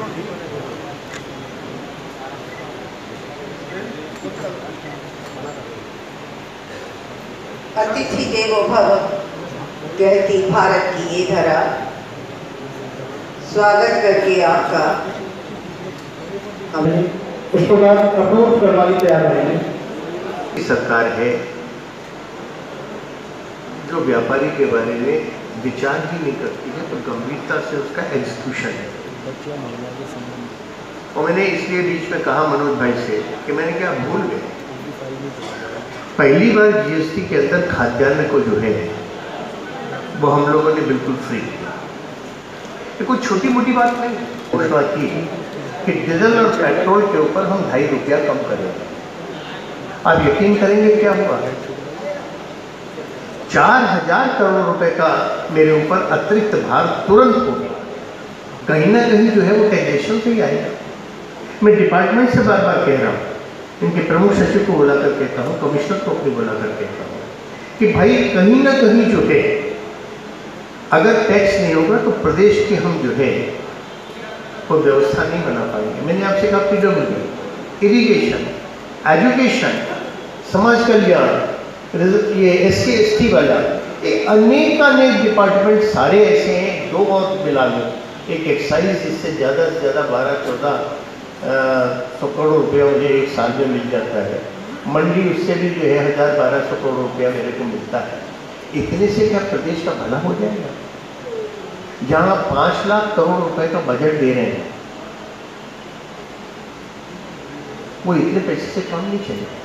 अतिथि देवो भव कहती भारत की ये धरा, स्वागत करके आपका उसके बाद अप्रोच करवाने तैयार रहेंगे। सरकार है जो व्यापारी के बारे में विचार ही नहीं करती है, तो गंभीरता से उसका एग्जीक्यूशन है। और मैंने इसलिए बीच में कहा मनोज भाई से कि मैंने क्या भूल गए, पहली बार जीएसटी के अंदर खाद्यान्न को जो है वो हम लोगों ने बिल्कुल फ्री किया। ये कोई छोटी मोटी बात नहीं है। घोषणा की कि डीजल और पेट्रोल के ऊपर हम 2.5 रुपया कम करेंगे। आप यकीन करेंगे क्या हुआ? 4,000 करोड़ रुपए का मेरे ऊपर अतिरिक्त भार तुरंत हो गया। कहीं ना कहीं जो है वो टैक्सेशन से ही आएगा। मैं डिपार्टमेंट से बार बार कह रहा हूँ, इनके प्रमुख सचिव को बुलाकर कहता हूँ, कमिश्नर को अपनी बुलाकर कहता हूँ कि भाई कहीं ना कहीं जो है अगर टैक्स नहीं होगा तो प्रदेश की हम जो है वो व्यवस्था नहीं बना पाएंगे। मैंने आपसे कहा पीडब्ल्यूडी, इरिगेशन, एजुकेशन, समाज कल्याण, ये SC ST वाला, अनेक डिपार्टमेंट सारे ऐसे हैं। 2 और मिला लो, एक एक्साइज, जिससे ज़्यादा से ज़्यादा 12-14 करोड़ रुपया मुझे एक साल में मिल जाता है। मंडी, उससे भी जो है 1,000-1,200 करोड़ रुपया मेरे को मिलता है। इतने से क्या प्रदेश का भला हो जाएगा? जहाँ 5 लाख करोड़ रुपए का बजट दे रहे हैं, वो इतने पैसे से काम नहीं चलेगा।